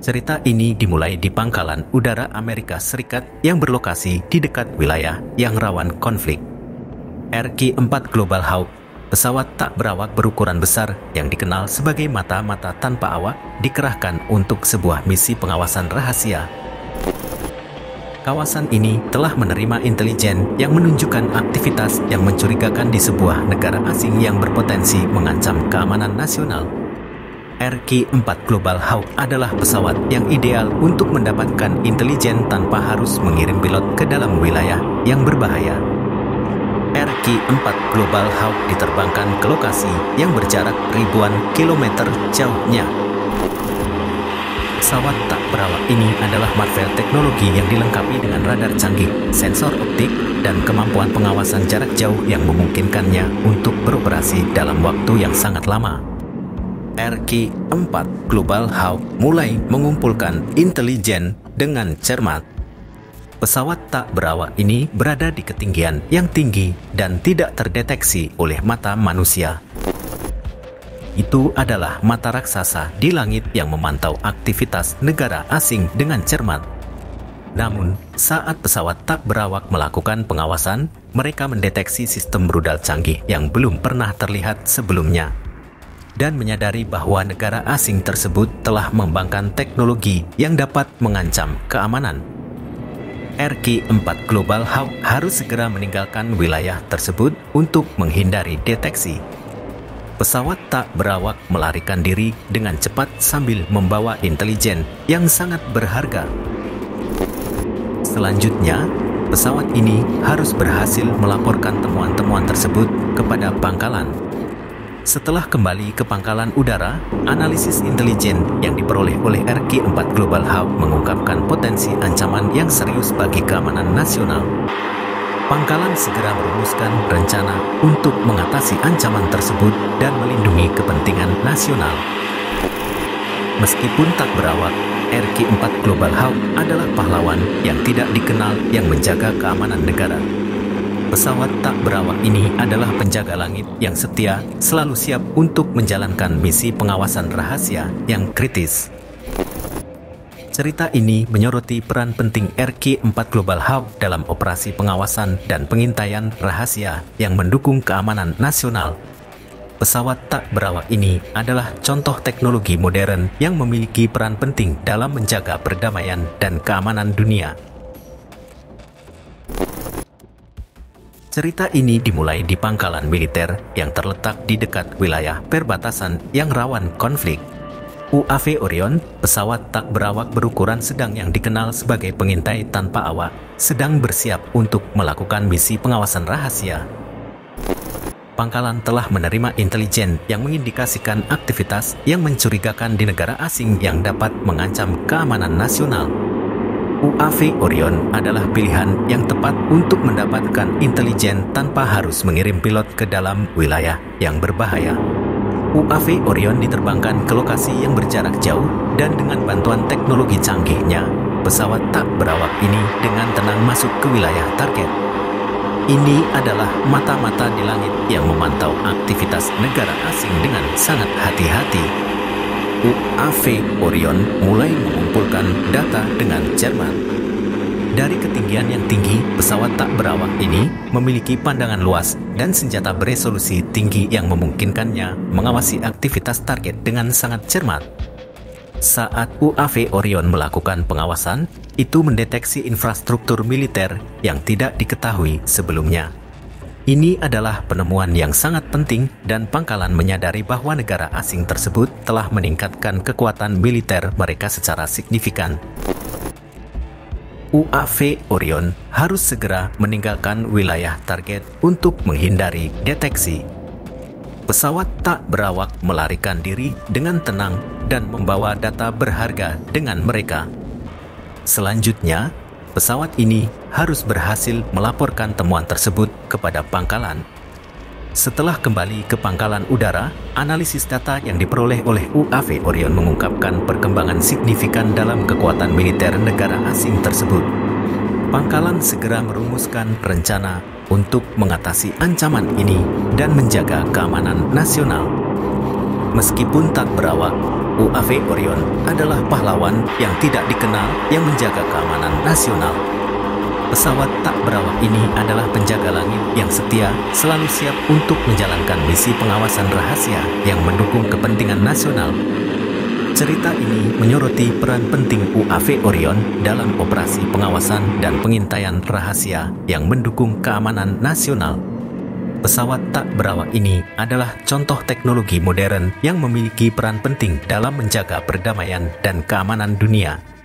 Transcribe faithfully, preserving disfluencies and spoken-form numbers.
Cerita ini dimulai di pangkalan udara Amerika Serikat yang berlokasi di dekat wilayah yang rawan konflik. R Q empat Global Hawk, pesawat tak berawak berukuran besar yang dikenal sebagai mata-mata tanpa awak, dikerahkan untuk sebuah misi pengawasan rahasia. Kawasan ini telah menerima intelijen yang menunjukkan aktivitas yang mencurigakan di sebuah negara asing yang berpotensi mengancam keamanan nasional. R Q empat Global Hawk adalah pesawat yang ideal untuk mendapatkan intelijen tanpa harus mengirim pilot ke dalam wilayah yang berbahaya. R Q empat Global Hawk diterbangkan ke lokasi yang berjarak ribuan kilometer jauhnya. Pesawat tak berawak ini adalah Marvel teknologi yang dilengkapi dengan radar canggih, sensor optik, dan kemampuan pengawasan jarak jauh yang memungkinkannya untuk beroperasi dalam waktu yang sangat lama. R Q empat Global Hawk mulai mengumpulkan intelijen dengan cermat. Pesawat tak berawak ini berada di ketinggian yang tinggi dan tidak terdeteksi oleh mata manusia. Itu adalah mata raksasa di langit yang memantau aktivitas negara asing dengan cermat. Namun, saat pesawat tak berawak melakukan pengawasan, mereka mendeteksi sistem rudal canggih yang belum pernah terlihat sebelumnya, dan menyadari bahwa negara asing tersebut telah mengembangkan teknologi yang dapat mengancam keamanan. R Q empat Global Hawk harus segera meninggalkan wilayah tersebut untuk menghindari deteksi. Pesawat tak berawak melarikan diri dengan cepat sambil membawa intelijen yang sangat berharga. Selanjutnya, pesawat ini harus berhasil melaporkan temuan-temuan tersebut kepada pangkalan. Setelah kembali ke pangkalan udara, analisis intelijen yang diperoleh oleh R Q empat Global Hawk mengungkapkan potensi ancaman yang serius bagi keamanan nasional. Pangkalan segera merumuskan rencana untuk mengatasi ancaman tersebut dan melindungi kepentingan nasional. Meskipun tak berawak, R Q empat Global Hawk adalah pahlawan yang tidak dikenal yang menjaga keamanan negara. Pesawat tak berawak ini adalah penjaga langit yang setia, selalu siap untuk menjalankan misi pengawasan rahasia yang kritis. Cerita ini menyoroti peran penting R Q empat Global Hawk dalam operasi pengawasan dan pengintaian rahasia yang mendukung keamanan nasional. Pesawat tak berawak ini adalah contoh teknologi modern yang memiliki peran penting dalam menjaga perdamaian dan keamanan dunia. Cerita ini dimulai di pangkalan militer yang terletak di dekat wilayah perbatasan yang rawan konflik. U A V Orion, pesawat tak berawak berukuran sedang yang dikenal sebagai pengintai tanpa awak, sedang bersiap untuk melakukan misi pengawasan rahasia. Pangkalan telah menerima intelijen yang mengindikasikan aktivitas yang mencurigakan di negara asing yang dapat mengancam keamanan nasional. U A V Orion adalah pilihan yang tepat untuk mendapatkan intelijen tanpa harus mengirim pilot ke dalam wilayah yang berbahaya. U A V Orion diterbangkan ke lokasi yang berjarak jauh dan dengan bantuan teknologi canggihnya, pesawat tak berawak ini dengan tenang masuk ke wilayah target. Ini adalah mata-mata di langit yang memantau aktivitas negara asing dengan sangat hati-hati. U A V Orion mulai mengumpulkan data dengan cermat. Dari ketinggian yang tinggi, pesawat tak berawak ini memiliki pandangan luas dan senjata beresolusi tinggi yang memungkinkannya mengawasi aktivitas target dengan sangat cermat. Saat U A V Orion melakukan pengawasan, itu mendeteksi infrastruktur militer yang tidak diketahui sebelumnya. Ini adalah penemuan yang sangat penting dan pangkalan menyadari bahwa negara asing tersebut telah meningkatkan kekuatan militer mereka secara signifikan. U A V Orion harus segera meninggalkan wilayah target untuk menghindari deteksi. Pesawat tak berawak melarikan diri dengan tenang dan membawa data berharga dengan mereka. Selanjutnya, pesawat ini harus berhasil melaporkan temuan tersebut kepada pangkalan. Setelah kembali ke pangkalan udara, analisis data yang diperoleh oleh U A V Orion mengungkapkan perkembangan signifikan dalam kekuatan militer negara asing tersebut. Pangkalan segera merumuskan rencana untuk mengatasi ancaman ini dan menjaga keamanan nasional. Meskipun tak berawak, U A V Orion adalah pahlawan yang tidak dikenal yang menjaga keamanan nasional. Pesawat tak berawak ini adalah penjaga langit yang setia, selalu siap untuk menjalankan misi pengawasan rahasia yang mendukung kepentingan nasional. Cerita ini menyoroti peran penting U A V Orion dalam operasi pengawasan dan pengintaian rahasia yang mendukung keamanan nasional. Pesawat tak berawak ini adalah contoh teknologi modern yang memiliki peran penting dalam menjaga perdamaian dan keamanan dunia.